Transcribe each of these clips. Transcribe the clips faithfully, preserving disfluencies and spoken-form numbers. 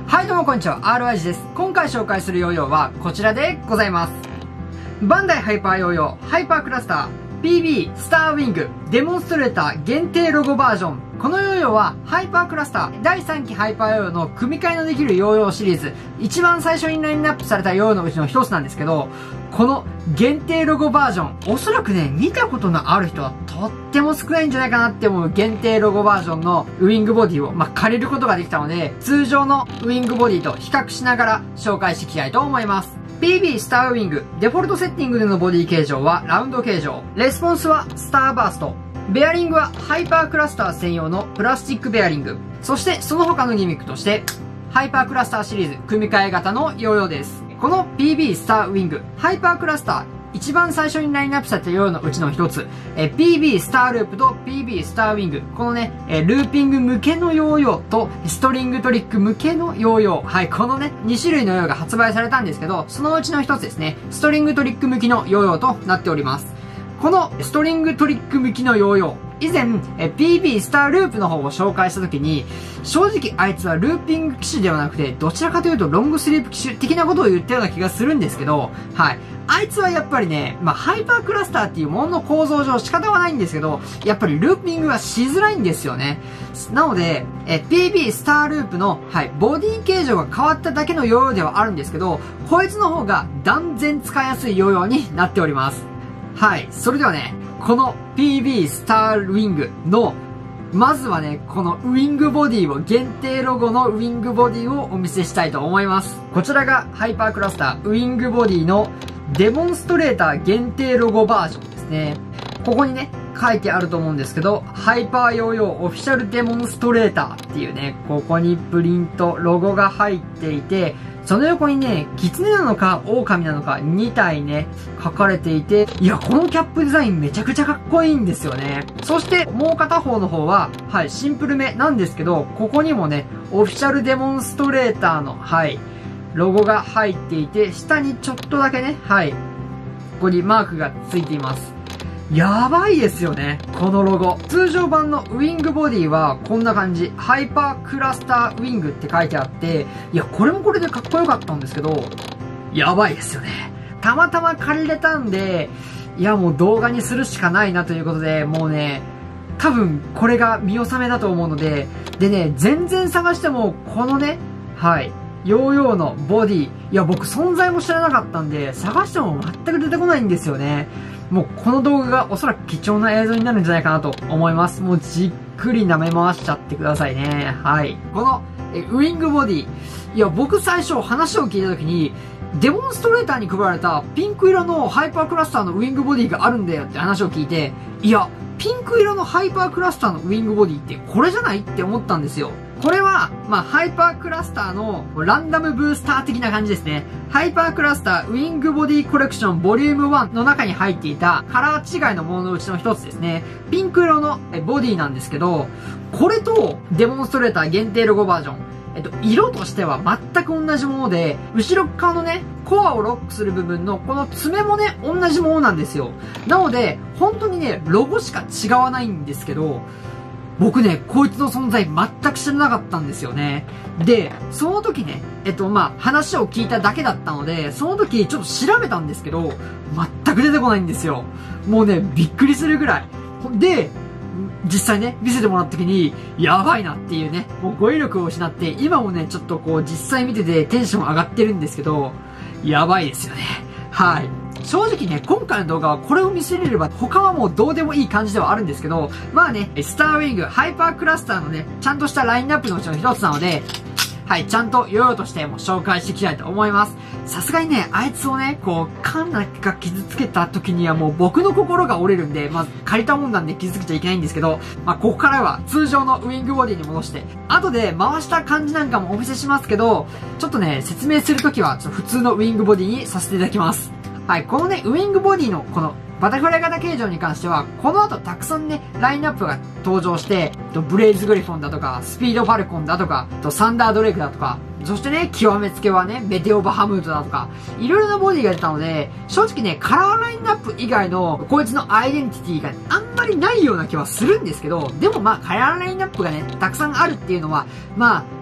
はいどうもこんにちは、アールワイジ です。今回紹介するヨーヨーはこちらでございます。バンダイハイパーヨーヨーハイパークラスター ピービー スターウィングデモンストレーター限定ロゴバージョン。このヨーヨーはハイパークラスターだいさんきハイパーヨーヨーの組み替えのできるヨーヨーシリーズ、一番最初にラインナップされたヨーヨーのうちの一つなんですけど、この限定ロゴバージョン、おそらくね、見たことのある人はとっても少ないんじゃないかなって思う限定ロゴバージョンのウィングボディを、まあ、借りることができたので、通常のウィングボディと比較しながら紹介していきたいと思います。ピービー スターウィング、デフォルトセッティングでのボディ形状はラウンド形状。レスポンスはスターバースト。ベアリングはハイパークラスター専用のプラスチックベアリング。そしてその他のギミックとして、ハイパークラスターシリーズ組み替え型のヨーヨーです。この ピービー スターウィング、ハイパークラスター、一番最初にラインナップされたヨーヨーのうちの一つ、え ピービー スターループと ピービー スターウィング。このね、えルーピング向けのヨーヨーとストリングトリック向けのヨーヨー。はい、このね、に種類のヨーヨーが発売されたんですけど、そのうちの一つですね、ストリングトリック向きのヨーヨーとなっております。このストリングトリック向きのヨーヨー、以前、え ピービー スターループの方を紹介した時に、正直あいつはルーピング機種ではなくて、どちらかというとロングスリープ機種的なことを言ったような気がするんですけど、はい。あいつはやっぱりね、まあ、ハイパークラスターっていうものの構造上仕方はないんですけど、やっぱりルーピングはしづらいんですよね。なので、え ピービー スターループの、はい、ボディ形状が変わっただけのヨーヨーではあるんですけど、こいつの方が断然使いやすいヨーヨーになっております。はい。それではね、この ピービー スターウィングの、まずはね、このウィングボディを、限定ロゴのウィングボディをお見せしたいと思います。こちらがハイパークラスターウィングボディのデモンストレーター限定ロゴバージョンですね。ここにね、書いてあると思うんですけど、ハイパーヨーヨーオフィシャルデモンストレーターっていうね、ここにプリント、ロゴが入っていて、その横にね、キツネなのか、狼なのか、にたいね、書かれていて、いや、このキャップデザインめちゃくちゃかっこいいんですよね。そして、もう片方の方は、はい、シンプルめなんですけど、ここにもね、オフィシャルデモンストレーターの、はい、ロゴが入っていて、下にちょっとだけね、はい、ここにマークがついています。やばいですよね、このロゴ。通常版のウィングボディはこんな感じ。ハイパークラスターウィングって書いてあって、いや、これもこれでかっこよかったんですけど、やばいですよね。たまたま借りれたんで、いや、もう動画にするしかないなということで、もうね、多分これが見納めだと思うので、でね、全然探しても、このね、はい、ヨーヨーのボディ、いや、僕存在も知らなかったんで、探しても全く出てこないんですよね。もうこの動画がおそらく貴重な映像になるんじゃないかなと思います。もうじっくり舐め回しちゃってくださいね。はい。このえウィングボディ。いや、僕最初話を聞いた時に、デモンストレーターに配られたピンク色のハイパークラスターのウィングボディがあるんだよって話を聞いて、いや、ピンク色のハイパークラスターのウィングボディってこれじゃないって思ったんですよ。これは、まあ、ハイパークラスターのランダムブースター的な感じですね。ハイパークラスターウィングボディコレクションボリュームワンの中に入っていたカラー違いのもののうちの一つですね。ピンク色のボディなんですけど、これとデモンストレーター限定ロゴバージョン。えっと、色としては全く同じもので、後ろ側のね、コアをロックする部分のこの爪もね、同じものなんですよ。なので、本当にね、ロゴしか違わないんですけど、僕ね、こいつの存在全く知らなかったんですよね。で、その時ね、えっと、まあ、話を聞いただけだったので、その時ちょっと調べたんですけど、全く出てこないんですよ。もうね、びっくりするぐらい。で、実際ね、見せてもらった時に、やばいなっていうね、もう語彙力を失って、今もね、ちょっとこう、実際見ててテンション上がってるんですけど、やばいですよね。はい。正直ね、今回の動画はこれを見せれれば、他はもうどうでもいい感じではあるんですけど、まあね、スターウィング、ハイパークラスターのね、ちゃんとしたラインナップのうちの一つなので、はい、ちゃんとヨーヨーとしても紹介していきたいと思います。さすがにね、あいつをね、こう、カンナが傷つけた時にはもう僕の心が折れるんで、まず借りたもんなんで傷つけちゃいけないんですけど、まあ、ここからは通常のウィングボディに戻して、後で回した感じなんかもお見せしますけど、ちょっとね、説明するときは、ちょっと普通のウィングボディにさせていただきます。はい、このね、ウィングボディのこのバタフライ型形状に関しては、この後たくさんね、ラインナップが登場して、ブレイズグリフォンだとか、スピードファルコンだとか、サンダードレイクだとか、そしてね、極めつけはね、メテオバハムートだとか、いろいろなボディが出たので、正直ね、カラーラインナップ以外の、こいつのアイデンティティがあんまりないような気はするんですけど、でもまあ、カラーラインナップがね、たくさんあるっていうのは、まあ、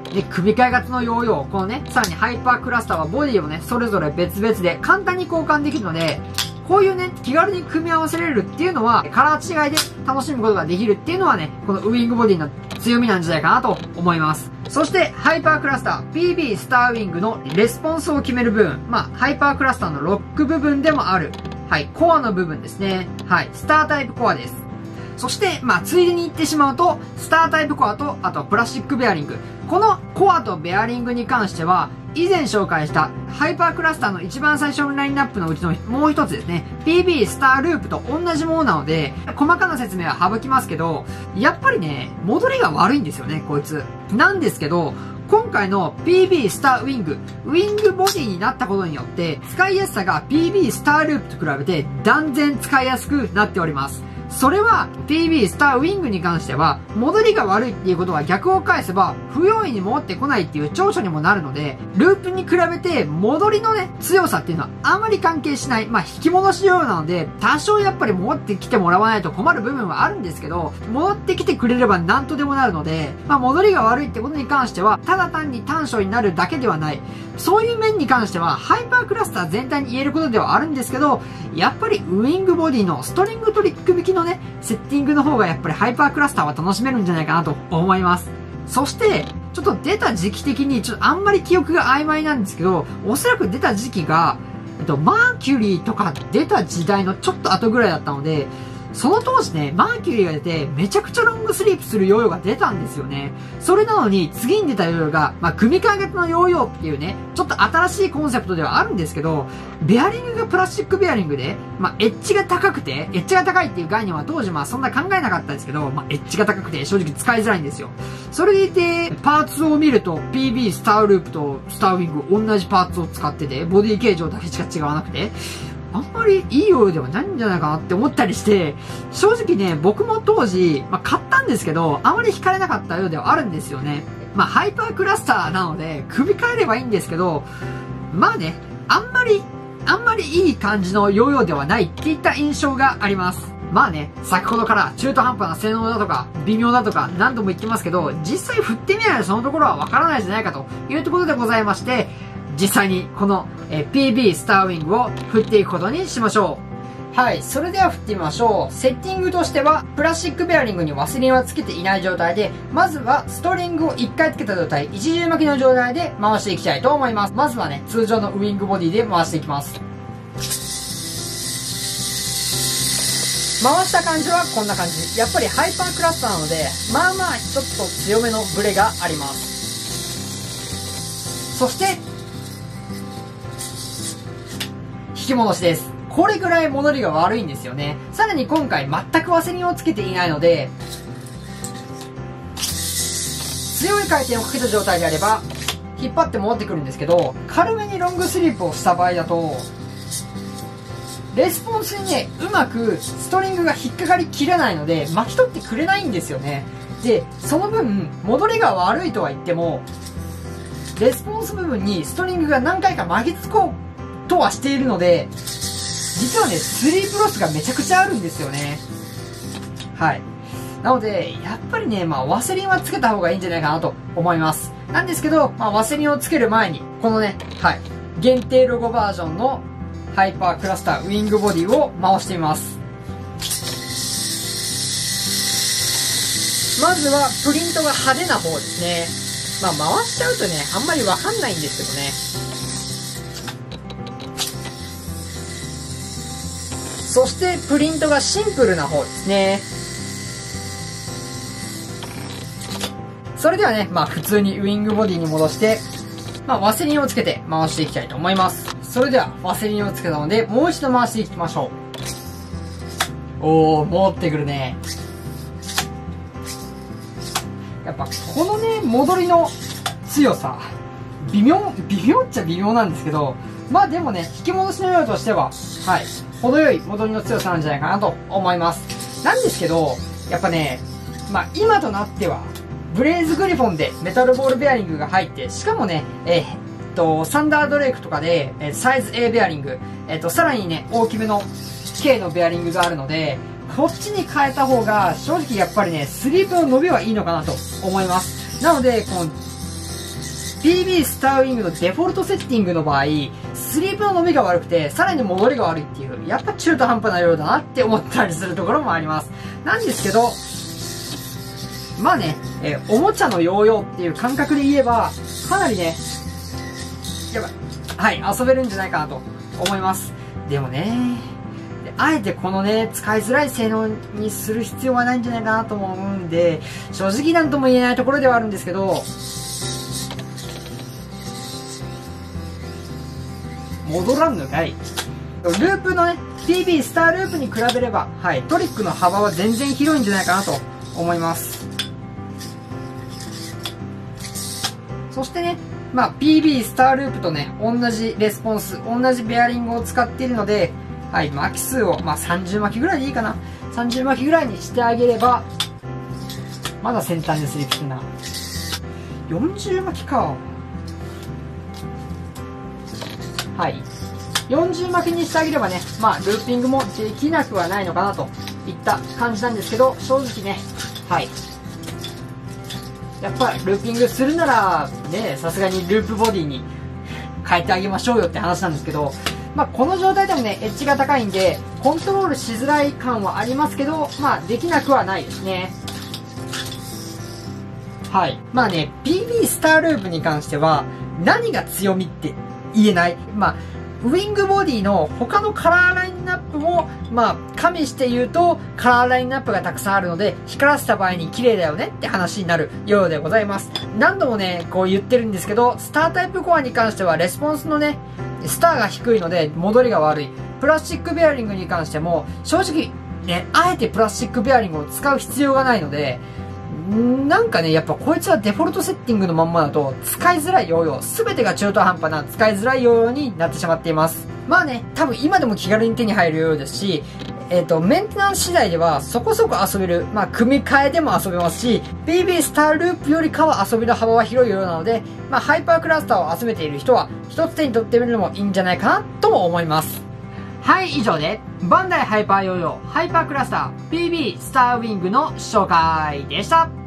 で、組み替え型のヨーヨー、このね、さらにハイパークラスターはボディをね、それぞれ別々で簡単に交換できるので、こういうね、気軽に組み合わせれるっていうのは、カラー違いで楽しむことができるっていうのはね、このウィングボディの強みなんじゃないかなと思います。そして、ハイパークラスター、ピービー スターウィングのレスポンスを決める部分、まあ、ハイパークラスターのロック部分でもある、はい、コアの部分ですね。はい、スタータイプコアです。そして、まあ、ついでに言ってしまうと、スタータイプコアと、あと、プラスチックベアリング。このコアとベアリングに関しては、以前紹介したハイパークラスターの一番最初のラインナップのうちのもう一つですね。ピービー スターループと同じものなので、細かな説明は省きますけど、やっぱりね、戻りが悪いんですよね、こいつ。なんですけど、今回の ピービー スターウィング、ウィングボディになったことによって、使いやすさが ピービー スターループと比べて断然使いやすくなっております。それは ピービー スターウィングに関しては戻りが悪いっていうことは逆を返せば不用意に戻ってこないっていう長所にもなるので、ループに比べて戻りのね強さっていうのはあまり関係しない、まあ引き戻し用なので多少やっぱり戻ってきてもらわないと困る部分はあるんですけど、戻ってきてくれれば何とでもなるので、まあ戻りが悪いってことに関してはただ単に短所になるだけではない、そういう面に関してはハイパークラスター全体に言えることではあるんですけど、やっぱりウィングボディのストリングトリック引きのねセッティングの方がやっぱりハイパークラスターは楽しめるんじゃないかなと思います。そしてちょっと出た時期的にちょっとあんまり記憶が曖昧なんですけど、おそらく出た時期がえっとマーキュリーとか出た時代のちょっと後ぐらいだったので、その当時ね、マーキュリーが出て、めちゃくちゃロングスリープするヨーヨーが出たんですよね。それなのに、次に出たヨーヨーが、まあ、組み替え型のヨーヨーっていうね、ちょっと新しいコンセプトではあるんですけど、ベアリングがプラスチックベアリングで、まあ、エッジが高くて、エッジが高いっていう概念は当時まあそんな考えなかったんですけど、まあ、エッジが高くて正直使いづらいんですよ。それでいて、パーツを見ると、ピービー スターループとスターウィング同じパーツを使ってて、ボディ形状だけしか違わなくて、あんまりいいヨーヨーではないんじゃないかなって思ったりして、正直ね、僕も当時、まあ、買ったんですけど、あまり惹かれなかったようではあるんですよね。まあ、ハイパークラスターなので、組み替えればいいんですけど、まあね、あんまり、あんまりいい感じのヨーヨーではないっていった印象があります。まあね、先ほどから中途半端な性能だとか、微妙だとか何度も言ってますけど、実際振ってみないとそのところはわからないじゃないかというところでございまして、実際にこの、えー、ピービー スターウィングを振っていくことにしましょう。はい、それでは振ってみましょう。セッティングとしては、プラスチックベアリングにワセリンはつけていない状態で、まずはストリングをいっかいつけた状態、一重巻きの状態で回していきたいと思います。まずはね、通常のウィングボディで回していきます。回した感じはこんな感じ。やっぱりハイパークラスターなので、まあまあちょっと強めのブレがあります。そして、引き戻しです。これぐらい戻りが悪いんですよね。さらに今回全くワセリンをつけていないので、強い回転をかけた状態であれば、引っ張って戻ってくるんですけど、軽めにロングスリープをした場合だと、レスポンスにね、うまくストリングが引っかかりきれないので、巻き取ってくれないんですよね。で、その分、戻りが悪いとは言っても、レスポンス部分にストリングが何回か巻きつこうとはしているので、実はね、スリープロスがめちゃくちゃあるんですよね。はい。なので、やっぱりね、まあ、ワセリンはつけた方がいいんじゃないかなと思います。なんですけど、まあ、ワセリンをつける前に、このね、はい、限定ロゴバージョンのハイパークラスターウィングボディを回してみます。まずは、プリントが派手な方ですね。まあ、回しちゃうとね、あんまりわかんないんですけどね。そしてプリントがシンプルな方ですね。それではね、まあ普通にウィングボディに戻して、まあワセリンをつけて回していきたいと思います。それではワセリンをつけたので、もう一度回していきましょう。おー、戻ってくるね。やっぱこのね、戻りの強さ、微妙、微妙っちゃ微妙なんですけど、まあでもね、引き戻しの量としては、はい。程よい戻りの強さなんじゃないかなと思います。なんですけど、やっぱね、まあ今となっては、ブレイズグリフォンでメタルボールベアリングが入って、しかもね、えー、っと、サンダードレイクとかで、えー、サイズ A ベアリング、えー、っと、さらにね、大きめの K のベアリングがあるので、こっちに変えた方が、正直やっぱりね、スリープの伸びはいいのかなと思います。なので、この、 ピービー スターウィングのデフォルトセッティングの場合、スリープの伸びが悪くて、さらに戻りが悪いっていう、やっぱ中途半端なようだなって思ったりするところもあります。なんですけど、まあね、えー、おもちゃのヨーヨーっていう感覚で言えば、かなりね、やばい。はい、遊べるんじゃないかなと思います。でもね、あえてこのね、使いづらい性能にする必要はないんじゃないかなとも思うんで、正直なんとも言えないところではあるんですけど、戻らんのかい。ループのね、ピービー スターループに比べれば、はい、トリックの幅は全然広いんじゃないかなと思います。そしてね、まあ、ピービー スターループとね、同じレスポンス、同じベアリングを使っているので、はい、巻き数を、まあ、さんじゅう巻きぐらいでいいかな。さんじゅう巻きぐらいにしてあげれば、まだ先端でスリップするな。よんじゅう巻きか。はい。よんじゅう巻きにしてあげればね、まあ、ルーピングもできなくはないのかなといった感じなんですけど、正直ね、はい。やっぱりルーピングするなら、ね、さすがにループボディに変えてあげましょうよって話なんですけど、まあ、この状態でもね、エッジが高いんで、コントロールしづらい感はありますけど、まあ、できなくはないですね。はい。まあね、ピービー スターループに関しては、何が強みって言えない。まあ、ウィングボディの他のカラーラインナップも、まあ、加味して言うと、カラーラインナップがたくさんあるので、光らせた場合に綺麗だよねって話になるようでございます。何度もね、こう言ってるんですけど、スタータイプコアに関しては、レスポンスのね、スターが低いので、戻りが悪い。プラスチックベアリングに関しても、正直、ね、あえてプラスチックベアリングを使う必要がないので、なんかね、やっぱこいつはデフォルトセッティングのまんまだと使いづらいヨーヨー、すべてが中途半端な使いづらいヨーヨーになってしまっています。まあね、多分今でも気軽に手に入るヨーヨーですし、えっと、メンテナンス次第ではそこそこ遊べる、まあ組み替えでも遊べますし、ピービー スターループよりかは遊びの幅は広いようなので、まあハイパークラスターを集めている人は一つ手に取ってみるのもいいんじゃないかなとも思います。はい、以上で、バンダイハイパーヨーヨーハイパークラスター ピービー スターウィングの紹介でした。